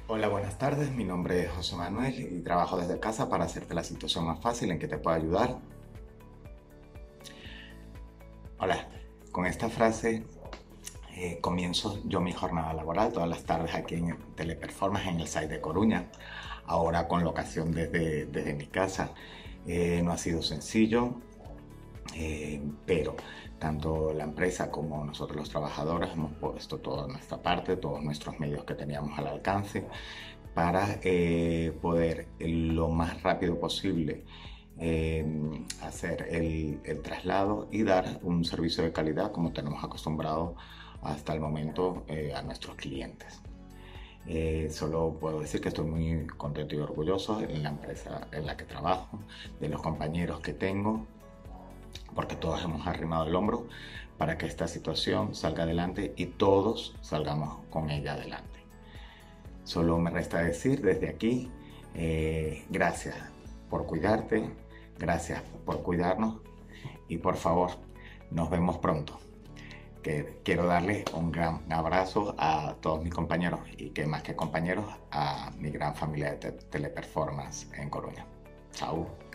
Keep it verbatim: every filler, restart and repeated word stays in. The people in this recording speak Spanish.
Hola, buenas tardes. Mi nombre es José Manuel y trabajo desde casa para hacerte la situación más fácil en que te pueda ayudar. Hola, con esta frase eh, comienzo yo mi jornada laboral todas las tardes aquí en Teleperformance en el site de Coruña, ahora con locación desde, desde mi casa. Eh, no ha sido sencillo, eh, pero tanto la empresa como nosotros los trabajadores hemos puesto toda nuestra parte, todos nuestros medios que teníamos al alcance para eh, poder lo más rápido posible eh, hacer el, el traslado y dar un servicio de calidad como tenemos acostumbrado hasta el momento eh, a nuestros clientes. Eh, solo puedo decir que estoy muy contento y orgulloso en la empresa en la que trabajo, de los compañeros que tengo, porque todos hemos arrimado el hombro para que esta situación salga adelante y todos salgamos con ella adelante. Solo me resta decir desde aquí, eh, gracias por cuidarte, gracias por cuidarnos y por favor, nos vemos pronto. Que quiero darle un gran abrazo a todos mis compañeros y que más que compañeros, a mi gran familia de Teleperformance en Coruña. Chao.